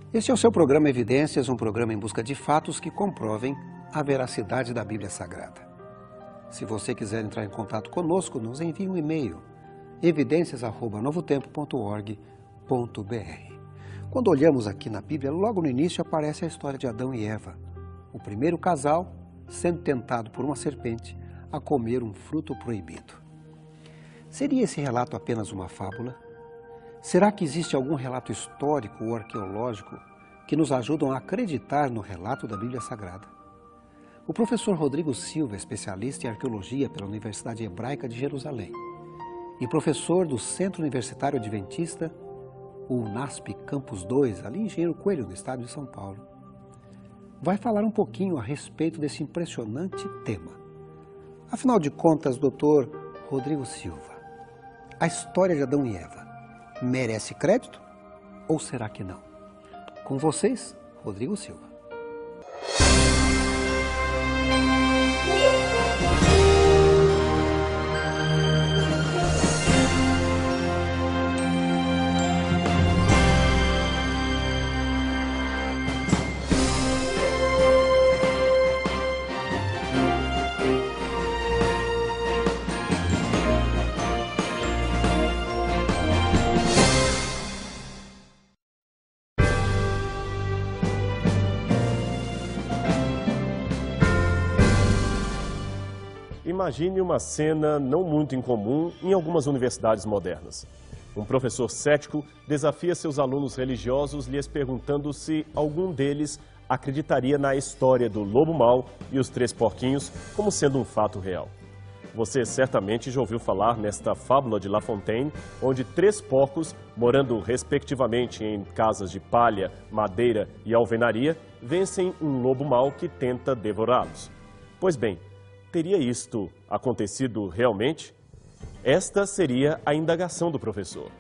Este é o seu programa Evidências, um programa em busca de fatos que comprovem a veracidade da Bíblia Sagrada. Se você quiser entrar em contato conosco, nos envie um e-mail, evidencias@novotempo.org.br. Quando olhamos aqui na Bíblia, logo no início aparece a história de Adão e Eva, o primeiro casal sendo tentado por uma serpente a comer um fruto proibido. Seria esse relato apenas uma fábula? Será que existe algum relato histórico ou arqueológico que nos ajudam a acreditar no relato da Bíblia Sagrada? O professor Rodrigo Silva, especialista em arqueologia pela Universidade Hebraica de Jerusalém e professor do Centro Universitário Adventista, o UNASP Campus 2, ali em Engenheiro Coelho, no estado de São Paulo, vai falar um pouquinho a respeito desse impressionante tema. Afinal de contas, doutor Rodrigo Silva, a história de Adão e Eva merece crédito ou será que não? Com vocês, Rodrigo Silva. Imagine uma cena não muito incomum em algumas universidades modernas. Um professor cético desafia seus alunos religiosos lhes perguntando se algum deles acreditaria na história do lobo mau e os três porquinhos como sendo um fato real. Você certamente já ouviu falar nesta fábula de La Fontaine, onde três porcos, morando respectivamente em casas de palha, madeira e alvenaria, vencem um lobo mau que tenta devorá-los. Pois bem, teria isto acontecido realmente? Esta seria a indagação do professor.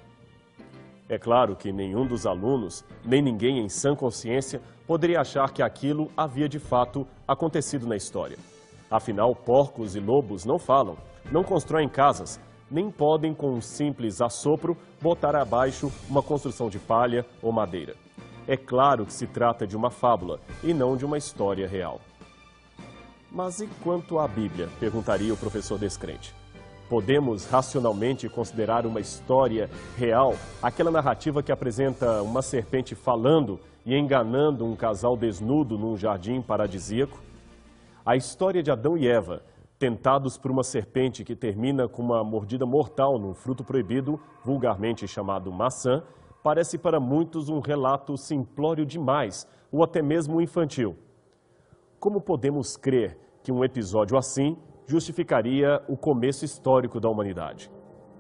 É claro que nenhum dos alunos, nem ninguém em sã consciência, poderia achar que aquilo havia de fato acontecido na história. Afinal, porcos e lobos não falam, não constroem casas, nem podem com um simples assopro botar abaixo uma construção de palha ou madeira. É claro que se trata de uma fábula e não de uma história real. Mas e quanto à Bíblia? Perguntaria o professor descrente. Podemos racionalmente considerar uma história real aquela narrativa que apresenta uma serpente falando e enganando um casal desnudo num jardim paradisíaco? A história de Adão e Eva, tentados por uma serpente que termina com uma mordida mortal num fruto proibido, vulgarmente chamado maçã, parece para muitos um relato simplório demais, ou até mesmo infantil. Como podemos crer que um episódio assim justificaria o começo histórico da humanidade?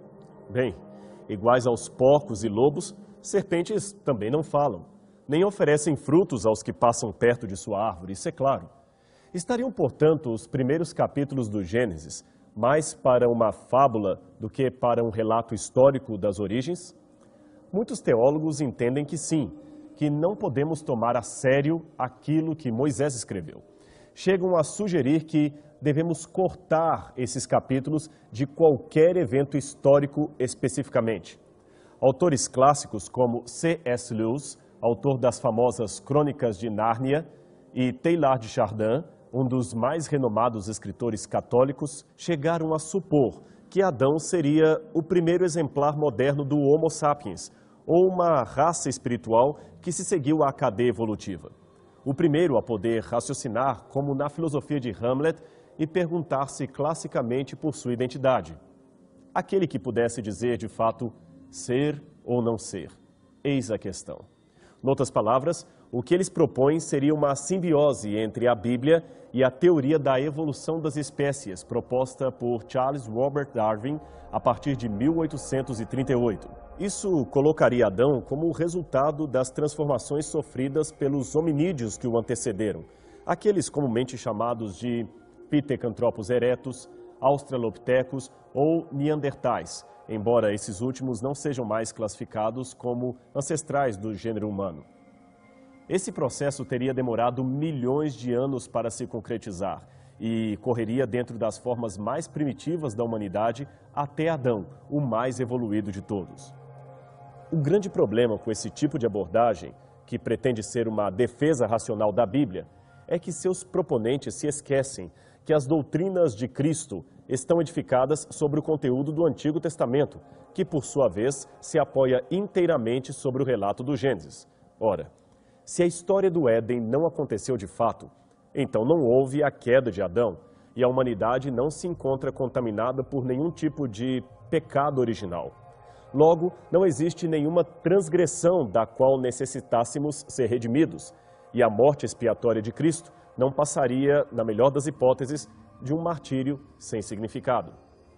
Bem, iguais aos porcos e lobos, serpentes também não falam, nem oferecem frutos aos que passam perto de sua árvore, isso é claro. Estariam, portanto, os primeiros capítulos do Gênesis mais para uma fábula do que para um relato histórico das origens? Muitos teólogos entendem que sim, que não podemos tomar a sério aquilo que Moisés escreveu. Chegam a sugerir que devemos cortar esses capítulos de qualquer evento histórico especificamente. Autores clássicos como C.S. Lewis, autor das famosas Crônicas de Nárnia, e Teilhard de Chardin, um dos mais renomados escritores católicos, chegaram a supor que Adão seria o primeiro exemplar moderno do Homo sapiens, ou uma raça espiritual que se seguiu à cadeia evolutiva. O primeiro a poder raciocinar, como na filosofia de Hamlet, e perguntar-se classicamente por sua identidade. Aquele que pudesse dizer, de fato, ser ou não ser. Eis a questão. Noutras palavras, o que eles propõem seria uma simbiose entre a Bíblia e a teoria da evolução das espécies, proposta por Charles Robert Darwin a partir de 1838. Isso colocaria Adão como o resultado das transformações sofridas pelos hominídeos que o antecederam, aqueles comumente chamados de Pithecanthropus erectus, Australopithecus ou Neandertais, embora esses últimos não sejam mais classificados como ancestrais do gênero humano. Esse processo teria demorado milhões de anos para se concretizar e correria dentro das formas mais primitivas da humanidade até Adão, o mais evoluído de todos. O grande problema com esse tipo de abordagem, que pretende ser uma defesa racional da Bíblia, é que seus proponentes se esquecem que as doutrinas de Cristo estão edificadas sobre o conteúdo do Antigo Testamento, que, por sua vez, se apoia inteiramente sobre o relato do Gênesis. Ora, se a história do Éden não aconteceu de fato, então não houve a queda de Adão e a humanidade não se encontra contaminada por nenhum tipo de pecado original. Logo, não existe nenhuma transgressão da qual necessitássemos ser redimidos, e a morte expiatória de Cristo não passaria, na melhor das hipóteses, de um martírio sem significado.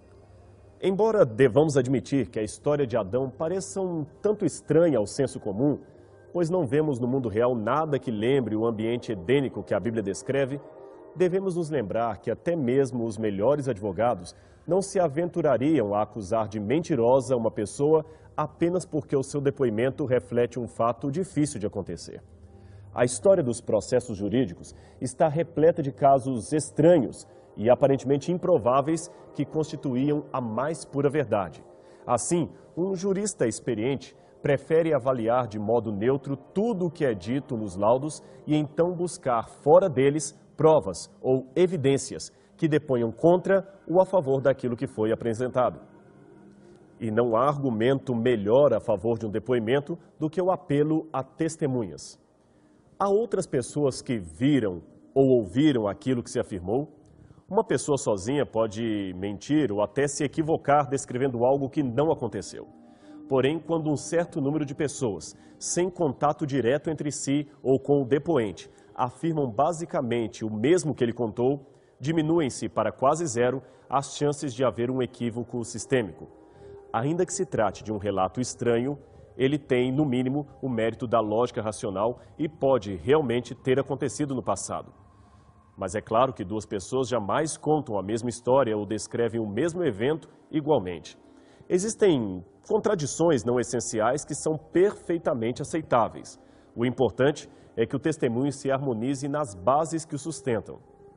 Embora devamos admitir que a história de Adão pareça um tanto estranha ao senso comum, pois não vemos no mundo real nada que lembre o ambiente edênico que a Bíblia descreve, devemos nos lembrar que até mesmo os melhores advogados não se aventurariam a acusar de mentirosa uma pessoa apenas porque o seu depoimento reflete um fato difícil de acontecer. A história dos processos jurídicos está repleta de casos estranhos e aparentemente improváveis que constituíam a mais pura verdade. Assim, um jurista experiente prefere avaliar de modo neutro tudo o que é dito nos laudos e então buscar fora deles provas ou evidências que deponham contra ou a favor daquilo que foi apresentado. E não há argumento melhor a favor de um depoimento do que o apelo a testemunhas. Há outras pessoas que viram ou ouviram aquilo que se afirmou. Uma pessoa sozinha pode mentir ou até se equivocar descrevendo algo que não aconteceu. Porém, quando um certo número de pessoas, sem contato direto entre si ou com o depoente, afirmam basicamente o mesmo que ele contou, diminuem-se para quase zero as chances de haver um equívoco sistêmico. Ainda que se trate de um relato estranho, ele tem, no mínimo, o mérito da lógica racional e pode realmente ter acontecido no passado. Mas é claro que duas pessoas jamais contam a mesma história ou descrevem o mesmo evento igualmente. Existem contradições não essenciais que são perfeitamente aceitáveis. O importante é que o testemunho se harmonize nas bases que o sustentam.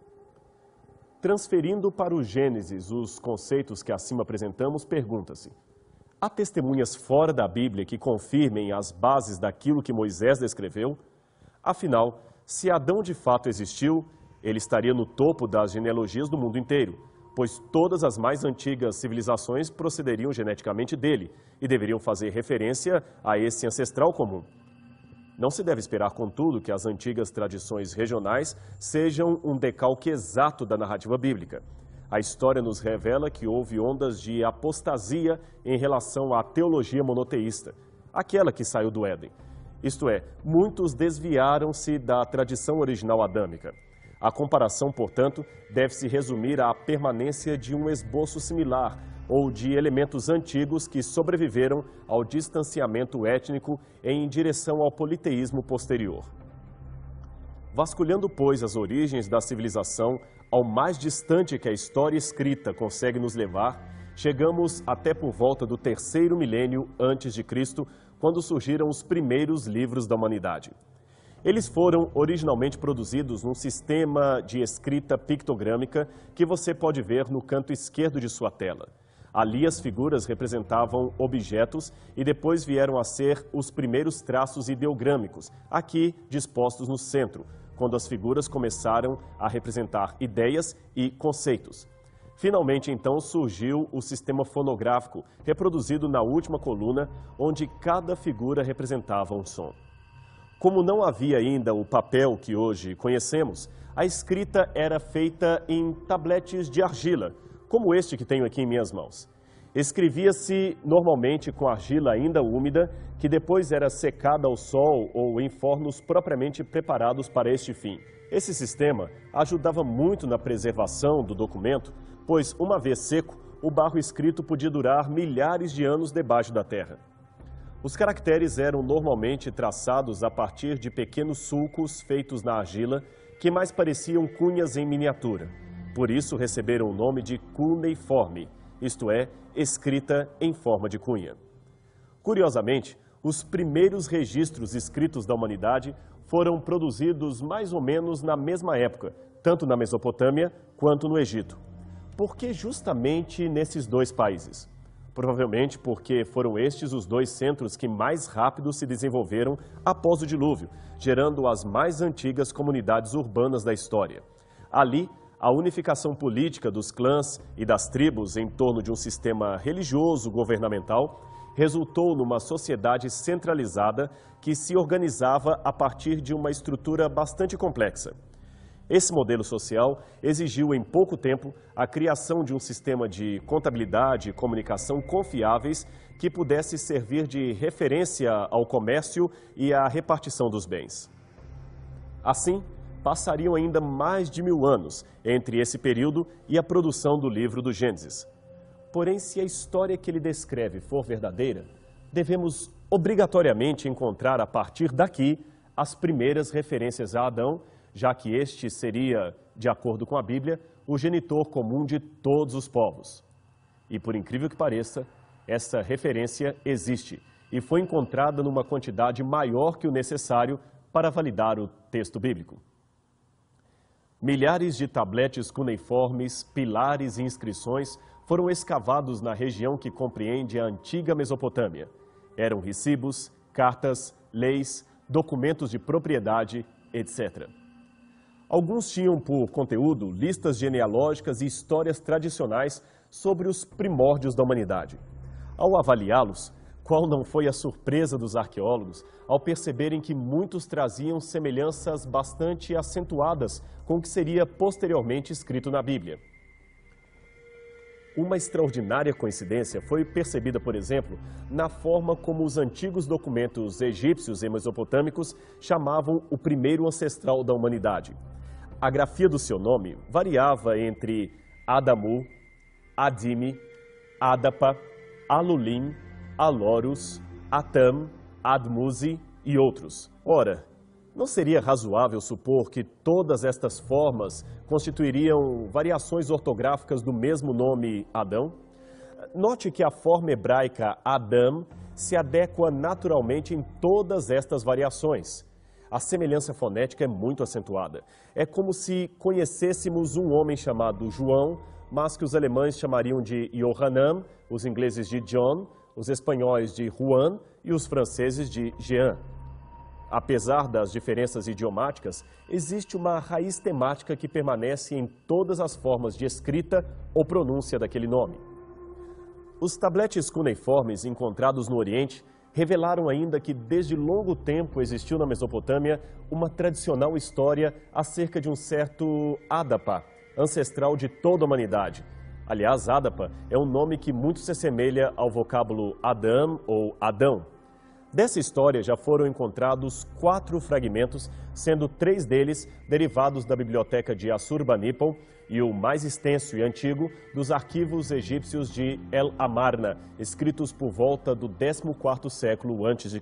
Transferindo para o Gênesis os conceitos que acima apresentamos, pergunta-se: há testemunhas fora da Bíblia que confirmem as bases daquilo que Moisés descreveu? Afinal, se Adão de fato existiu, ele estaria no topo das genealogias do mundo inteiro, pois todas as mais antigas civilizações procederiam geneticamente dele e deveriam fazer referência a esse ancestral comum. Não se deve esperar, contudo, que as antigas tradições regionais sejam um decalque exato da narrativa bíblica. A história nos revela que houve ondas de apostasia em relação à teologia monoteísta, aquela que saiu do Éden. Isto é, muitos desviaram-se da tradição original adâmica. A comparação, portanto, deve-se resumir à permanência de um esboço similar ou de elementos antigos que sobreviveram ao distanciamento étnico em direção ao politeísmo posterior. Vasculhando, pois, as origens da civilização, ao mais distante que a história escrita consegue nos levar, chegamos até por volta do 3º milênio antes de Cristo, quando surgiram os primeiros livros da humanidade. Eles foram originalmente produzidos num sistema de escrita pictogrâmica que você pode ver no canto esquerdo de sua tela. Ali as figuras representavam objetos e depois vieram a ser os primeiros traços ideogrâmicos, aqui dispostos no centro, quando as figuras começaram a representar ideias e conceitos. Finalmente, então, surgiu o sistema fonográfico, reproduzido na última coluna, onde cada figura representava um som. Como não havia ainda o papel que hoje conhecemos, a escrita era feita em tabletes de argila, como este que tenho aqui em minhas mãos. Escrevia-se normalmente com argila ainda úmida, que depois era secada ao sol ou em fornos propriamente preparados para este fim. Esse sistema ajudava muito na preservação do documento, pois, uma vez seco, o barro escrito podia durar milhares de anos debaixo da terra. Os caracteres eram normalmente traçados a partir de pequenos sulcos feitos na argila, que mais pareciam cunhas em miniatura. Por isso receberam o nome de cuneiforme, isto é, escrita em forma de cunha. Curiosamente, os primeiros registros escritos da humanidade foram produzidos mais ou menos na mesma época, tanto na Mesopotâmia quanto no Egito. Por que justamente nesses dois países? provavelmente porque foram estes os dois centros que mais rápido se desenvolveram após o dilúvio, gerando as mais antigas comunidades urbanas da história. Ali, a unificação política dos clãs e das tribos em torno de um sistema religioso governamental resultou numa sociedade centralizada que se organizava a partir de uma estrutura bastante complexa. Esse modelo social exigiu em pouco tempo a criação de um sistema de contabilidade e comunicação confiáveis que pudesse servir de referência ao comércio e à repartição dos bens. Assim, passariam ainda mais de 1000 anos entre esse período e a produção do livro do Gênesis. Porém, se a história que ele descreve for verdadeira, devemos obrigatoriamente encontrar a partir daqui as primeiras referências a Adão, já que este seria, de acordo com a Bíblia, o genitor comum de todos os povos. E por incrível que pareça, essa referência existe e foi encontrada numa quantidade maior que o necessário para validar o texto bíblico. Milhares de tabletes cuneiformes, pilares e inscrições foram escavados na região que compreende a antiga Mesopotâmia. Eram recibos, cartas, leis, documentos de propriedade, etc. Alguns tinham por conteúdo listas genealógicas e histórias tradicionais sobre os primórdios da humanidade. Ao avaliá-los, qual não foi a surpresa dos arqueólogos ao perceberem que muitos traziam semelhanças bastante acentuadas com o que seria posteriormente escrito na Bíblia. Uma extraordinária coincidência foi percebida, por exemplo, na forma como os antigos documentos egípcios e mesopotâmicos chamavam o primeiro ancestral da humanidade. A grafia do seu nome variava entre Adamu, Adime, Adapa, Alulim, Alorus, Atam, Admuzi e outros. Ora, não seria razoável supor que todas estas formas constituiriam variações ortográficas do mesmo nome Adão? Note que a forma hebraica Adam se adequa naturalmente em todas estas variações. A semelhança fonética é muito acentuada. É como se conhecêssemos um homem chamado João, mas que os alemães chamariam de Johanan, os ingleses de John, os espanhóis de Juan e os franceses de Jean. Apesar das diferenças idiomáticas, existe uma raiz temática que permanece em todas as formas de escrita ou pronúncia daquele nome. Os tabletes cuneiformes encontrados no Oriente revelaram ainda que desde longo tempo existiu na Mesopotâmia uma tradicional história acerca de um certo Adapa, ancestral de toda a humanidade. Aliás, Adapa é um nome que muito se assemelha ao vocábulo Adam ou Adão. Dessa história já foram encontrados 4 fragmentos, sendo 3 deles derivados da biblioteca de Assurbanipal e o mais extenso e antigo dos arquivos egípcios de El Amarna, escritos por volta do 14º século a.C.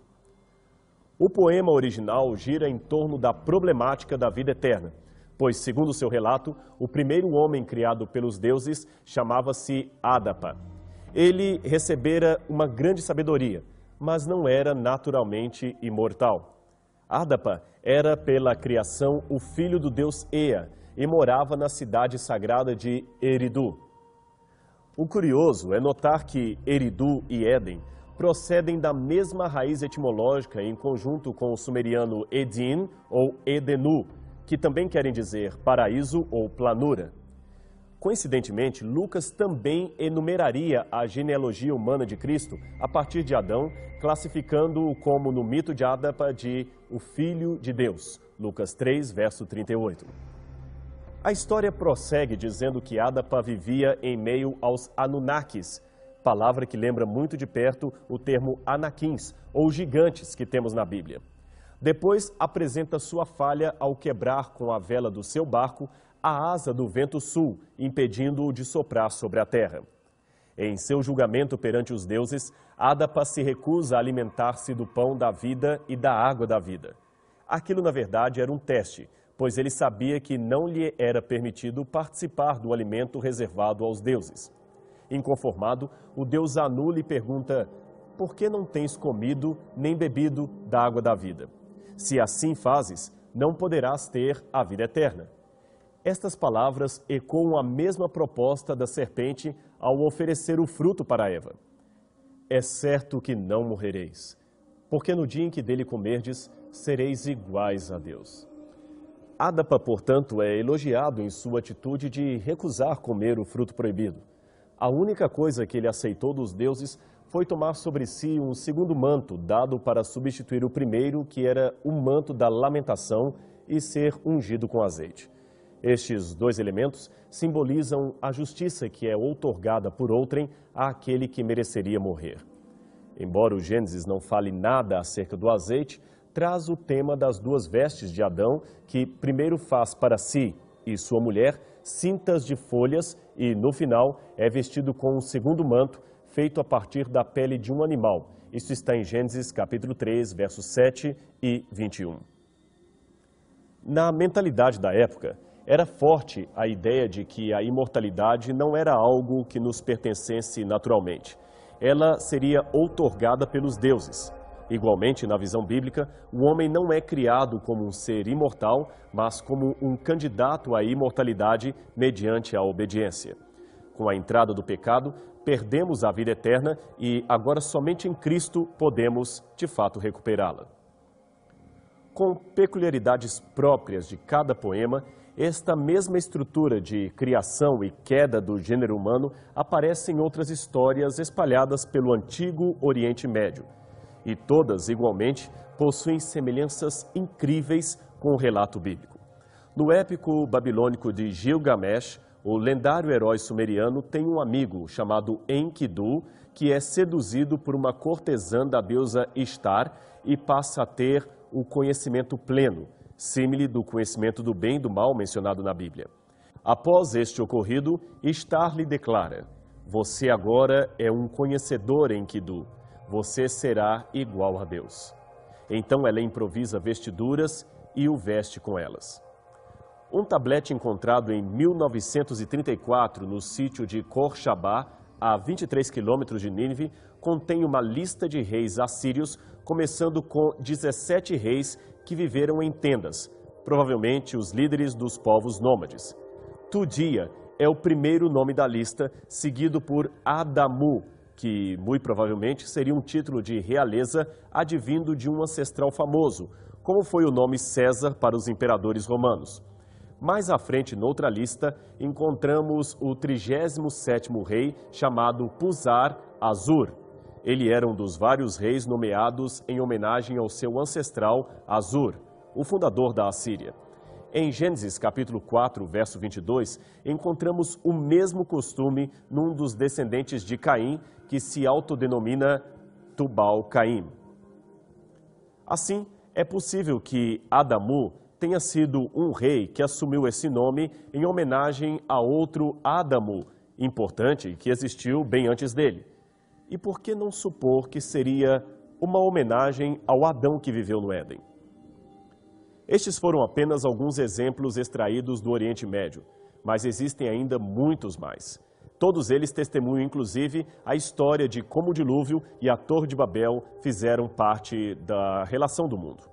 O poema original gira em torno da problemática da vida eterna, pois, segundo seu relato, o primeiro homem criado pelos deuses chamava-se Adapa. Ele recebera uma grande sabedoria, mas não era naturalmente imortal. Adapa era, pela criação, o filho do deus Ea e morava na cidade sagrada de Eridu. O curioso é notar que Eridu e Éden procedem da mesma raiz etimológica em conjunto com o sumeriano Edin ou Edenu, que também querem dizer paraíso ou planura. Coincidentemente, Lucas também enumeraria a genealogia humana de Cristo a partir de Adão, classificando-o como, no mito de Adapa, de o Filho de Deus, Lucas 3, verso 38. A história prossegue dizendo que Adapa vivia em meio aos Anunnakis, palavra que lembra muito de perto o termo Anaquins, ou gigantes, que temos na Bíblia. Depois apresenta sua falha ao quebrar com a vela do seu barco a asa do vento sul, impedindo-o de soprar sobre a terra. Em seu julgamento perante os deuses, Adapa se recusa a alimentar-se do pão da vida e da água da vida. Aquilo, na verdade, era um teste, pois ele sabia que não lhe era permitido participar do alimento reservado aos deuses. Inconformado, o deus Anu lhe pergunta: por que não tens comido nem bebido da água da vida? Se assim fazes, não poderás ter a vida eterna. Estas palavras ecoam a mesma proposta da serpente ao oferecer o fruto para Eva. É certo que não morrereis, porque no dia em que dele comerdes, sereis iguais a Deus. Adapa, portanto, é elogiado em sua atitude de recusar comer o fruto proibido. A única coisa que ele aceitou dos deuses foi tomar sobre si um segundo manto, dado para substituir o primeiro, que era o manto da lamentação, e ser ungido com azeite. Estes dois elementos simbolizam a justiça que é outorgada por outrem àquele que mereceria morrer. Embora o Gênesis não fale nada acerca do azeite, traz o tema das duas vestes de Adão, que primeiro faz para si e sua mulher cintas de folhas e, no final, é vestido com um segundo manto, feito a partir da pele de um animal. Isso está em Gênesis capítulo 3, versos 7 e 21. Na mentalidade da época, era forte a ideia de que a imortalidade não era algo que nos pertencesse naturalmente. Ela seria outorgada pelos deuses. Igualmente, na visão bíblica, o homem não é criado como um ser imortal, mas como um candidato à imortalidade mediante a obediência. Com a entrada do pecado, perdemos a vida eterna e agora somente em Cristo podemos, de fato, recuperá-la. Com peculiaridades próprias de cada poema, esta mesma estrutura de criação e queda do gênero humano aparece em outras histórias espalhadas pelo antigo Oriente Médio. E todas, igualmente, possuem semelhanças incríveis com o relato bíblico. No épico babilônico de Gilgamesh, o lendário herói sumeriano tem um amigo chamado Enkidu, que é seduzido por uma cortesã da deusa Ishtar e passa a ter o conhecimento pleno, símile do conhecimento do bem e do mal mencionado na Bíblia. Após este ocorrido, Ishtar lhe declara: "Você agora é um conhecedor, Enkidu. Você será igual a Deus." Então ela improvisa vestiduras e o veste com elas. Um tablete encontrado em 1934 no sítio de Khor-Shabba, a 23 quilômetros de Nínive, contém uma lista de reis assírios, começando com 17 reis que viveram em tendas, provavelmente os líderes dos povos nômades. Tudia é o primeiro nome da lista, seguido por Adamu, que muito provavelmente seria um título de realeza advindo de um ancestral famoso, como foi o nome César para os imperadores romanos. Mais à frente, noutra lista, encontramos o 37º rei, chamado Puzar-Azur. Ele era um dos vários reis nomeados em homenagem ao seu ancestral Azur, o fundador da Assíria. Em Gênesis capítulo 4, verso 22, encontramos o mesmo costume num dos descendentes de Caim, que se autodenomina Tubal-Caim. Assim, é possível que Adamu tenha sido um rei que assumiu esse nome em homenagem a outro Adamu, importante, que existiu bem antes dele. E por que não supor que seria uma homenagem ao Adão que viveu no Éden? Estes foram apenas alguns exemplos extraídos do Oriente Médio, mas existem ainda muitos mais. Todos eles testemunham, inclusive, a história de como o dilúvio e a Torre de Babel fizeram parte da relação do mundo.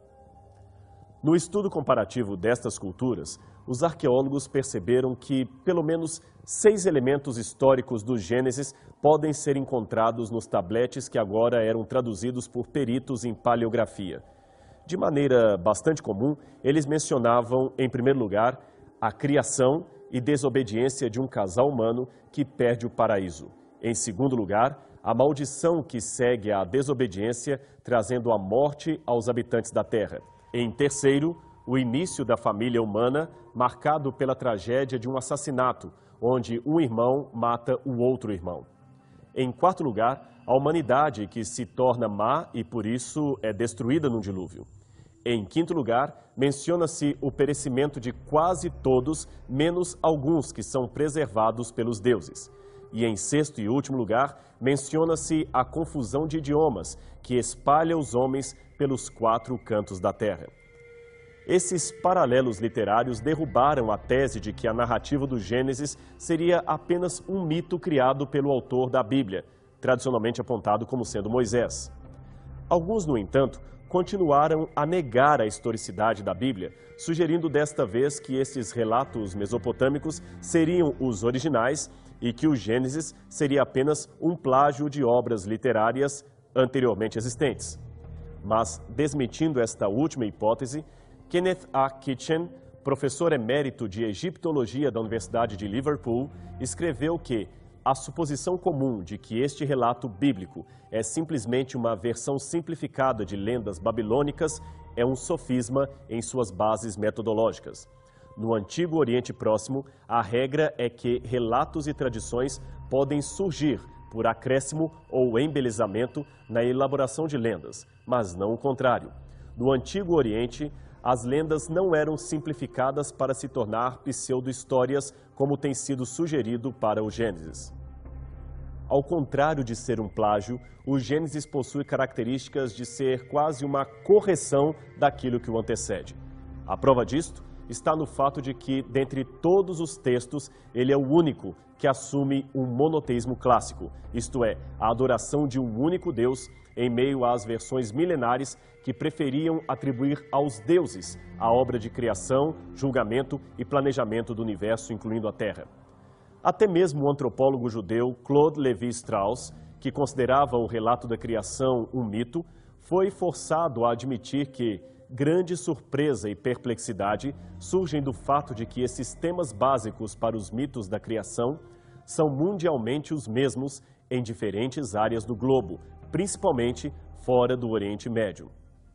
No estudo comparativo destas culturas, os arqueólogos perceberam que pelo menos 6 elementos históricos do Gênesis podem ser encontrados nos tabletes que agora eram traduzidos por peritos em paleografia. De maneira bastante comum, eles mencionavam, em primeiro lugar, a criação e desobediência de um casal humano que perde o paraíso. Em segundo lugar, a maldição que segue à desobediência, trazendo a morte aos habitantes da terra. Em terceiro, o início da família humana, marcado pela tragédia de um assassinato, onde um irmão mata o outro irmão. Em quarto lugar, a humanidade que se torna má e por isso é destruída num dilúvio. Em quinto lugar, menciona-se o perecimento de quase todos, menos alguns que são preservados pelos deuses. E em sexto e último lugar, menciona-se a confusão de idiomas, que espalha os homens pelos 4 cantos da terra. Esses paralelos literários derrubaram a tese de que a narrativa do Gênesis seria apenas um mito criado pelo autor da Bíblia, tradicionalmente apontado como sendo Moisés. Alguns, no entanto, continuaram a negar a historicidade da Bíblia, sugerindo desta vez que esses relatos mesopotâmicos seriam os originais e que o Gênesis seria apenas um plágio de obras literárias anteriormente existentes. Mas, desmentindo esta última hipótese, Kenneth A. Kitchen, professor emérito de egiptologia da Universidade de Liverpool, escreveu que a suposição comum de que este relato bíblico é simplesmente uma versão simplificada de lendas babilônicas é um sofisma em suas bases metodológicas. No Antigo Oriente Próximo, a regra é que relatos e tradições podem surgir por acréscimo ou embelezamento na elaboração de lendas, mas não o contrário. No Antigo Oriente, as lendas não eram simplificadas para se tornar pseudo-histórias, como tem sido sugerido para o Gênesis. Ao contrário de ser um plágio, o Gênesis possui características de ser quase uma correção daquilo que o antecede. A prova disto está no fato de que, dentre todos os textos, ele é o único que assume um monoteísmo clássico, isto é, a adoração de um único Deus em meio às versões milenares que preferiam atribuir aos deuses a obra de criação, julgamento e planejamento do universo, incluindo a Terra. Até mesmo o antropólogo judeu Claude Lévi-Strauss, que considerava o relato da criação um mito, foi forçado a admitir que grande surpresa e perplexidade surgem do fato de que esses temas básicos para os mitos da criação são mundialmente os mesmos em diferentes áreas do globo, principalmente fora do Oriente Médio.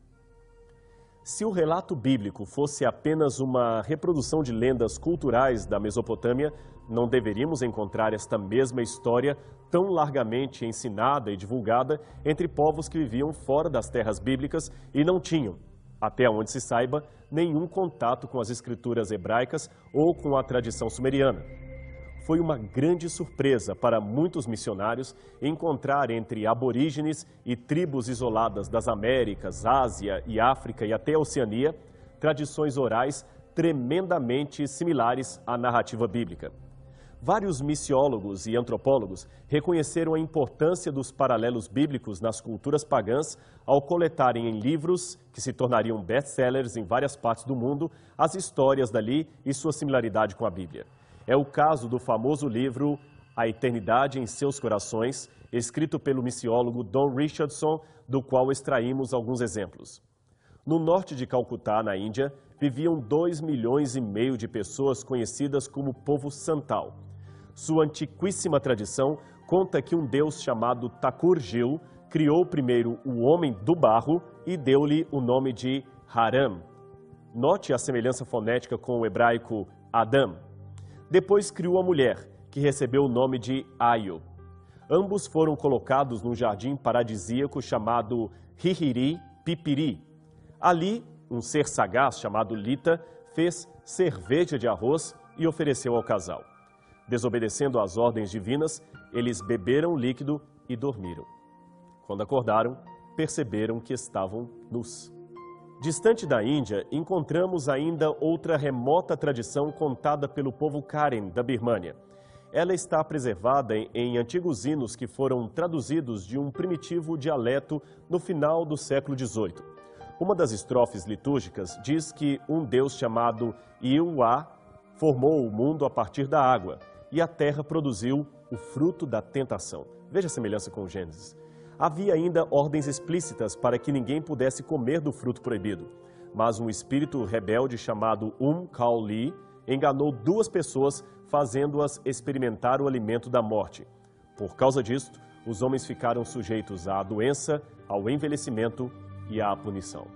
Se o relato bíblico fosse apenas uma reprodução de lendas culturais da Mesopotâmia, não deveríamos encontrar esta mesma história tão largamente ensinada e divulgada entre povos que viviam fora das terras bíblicas e não tinham, até onde se saiba, nenhum contato com as escrituras hebraicas ou com a tradição sumeriana. Foi uma grande surpresa para muitos missionários encontrar entre aborígenes e tribos isoladas das Américas, Ásia e África e até a Oceania, tradições orais tremendamente similares à narrativa bíblica. Vários missiólogos e antropólogos reconheceram a importância dos paralelos bíblicos nas culturas pagãs ao coletarem em livros, que se tornariam best-sellers em várias partes do mundo, as histórias dali e sua similaridade com a Bíblia. É o caso do famoso livro A Eternidade em Seus Corações, escrito pelo missiólogo Don Richardson, do qual extraímos alguns exemplos. No norte de Calcutá, na Índia, viviam 2,5 milhões de pessoas conhecidas como povo Santal. Sua antiquíssima tradição conta que um deus chamado Thakur-Gil criou primeiro o homem do barro e deu-lhe o nome de Haram. Note a semelhança fonética com o hebraico Adam. Depois criou a mulher, que recebeu o nome de Aio. Ambos foram colocados num jardim paradisíaco chamado Hihiri Pipiri. Ali, um ser sagaz chamado Lita fez cerveja de arroz e ofereceu ao casal. Desobedecendo às ordens divinas, eles beberam o líquido e dormiram. Quando acordaram, perceberam que estavam nus. Distante da Índia, encontramos ainda outra remota tradição contada pelo povo Karen da Birmânia. Ela está preservada em antigos hinos que foram traduzidos de um primitivo dialeto no final do século XVIII. Uma das estrofes litúrgicas diz que um deus chamado Iuá formou o mundo a partir da água e a terra produziu o fruto da tentação. Veja a semelhança com o Gênesis. Havia ainda ordens explícitas para que ninguém pudesse comer do fruto proibido, mas um espírito rebelde chamado Kaoli enganou 2 pessoas, fazendo-as experimentar o alimento da morte. Por causa disto, os homens ficaram sujeitos à doença, ao envelhecimento e à punição.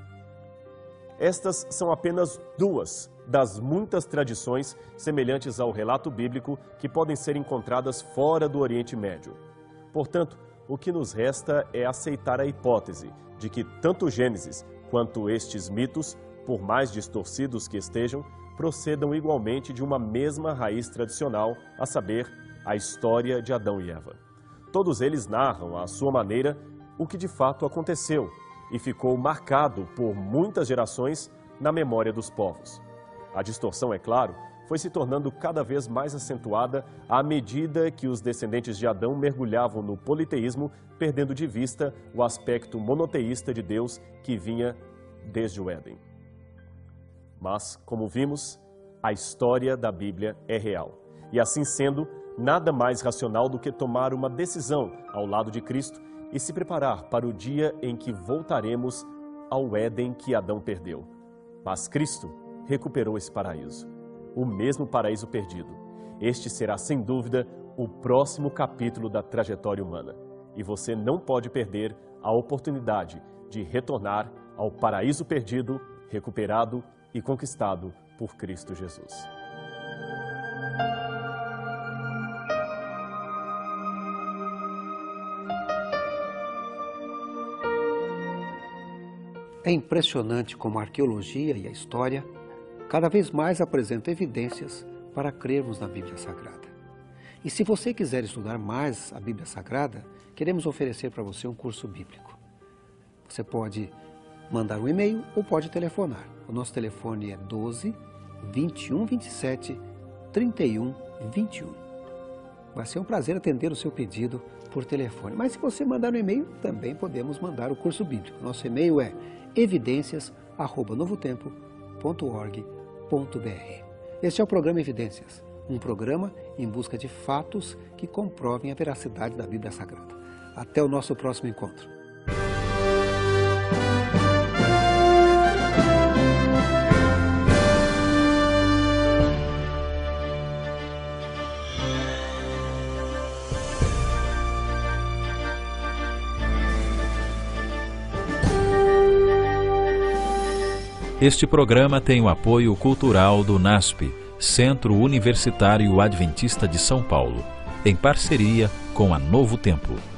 Estas são apenas 2 das muitas tradições semelhantes ao relato bíblico que podem ser encontradas fora do Oriente Médio. Portanto, o que nos resta é aceitar a hipótese de que tanto o Gênesis quanto estes mitos, por mais distorcidos que estejam, procedam igualmente de uma mesma raiz tradicional, a saber, a história de Adão e Eva. Todos eles narram, à sua maneira, o que de fato aconteceu e ficou marcado por muitas gerações na memória dos povos. A distorção, é claro, foi se tornando cada vez mais acentuada à medida que os descendentes de Adão mergulhavam no politeísmo, perdendo de vista o aspecto monoteísta de Deus que vinha desde o Éden. Mas, como vimos, a história da Bíblia é real. E assim sendo, nada mais racional do que tomar uma decisão ao lado de Cristo e se preparar para o dia em que voltaremos ao Éden que Adão perdeu. Mas Cristo recuperou esse paraíso, o mesmo paraíso perdido. Este será, sem dúvida, o próximo capítulo da trajetória humana. E você não pode perder a oportunidade de retornar ao paraíso perdido, recuperado e conquistado por Cristo Jesus. É impressionante como a arqueologia e a história cada vez mais apresentam evidências para crermos na Bíblia Sagrada. E se você quiser estudar mais a Bíblia Sagrada, queremos oferecer para você um curso bíblico. Você pode mandar um e-mail ou pode telefonar. O nosso telefone é 12 21 27 31 21. Vai ser um prazer atender o seu pedido por telefone. Mas se você mandar um e-mail, também podemos mandar o curso bíblico. Nosso e-mail é evidências@novotempo.org.br. Este é o programa Evidências, um programa em busca de fatos que comprovem a veracidade da Bíblia Sagrada. Até o nosso próximo encontro. Este programa tem o apoio cultural do NASP, Centro Universitário Adventista de São Paulo, em parceria com a Novo Tempo.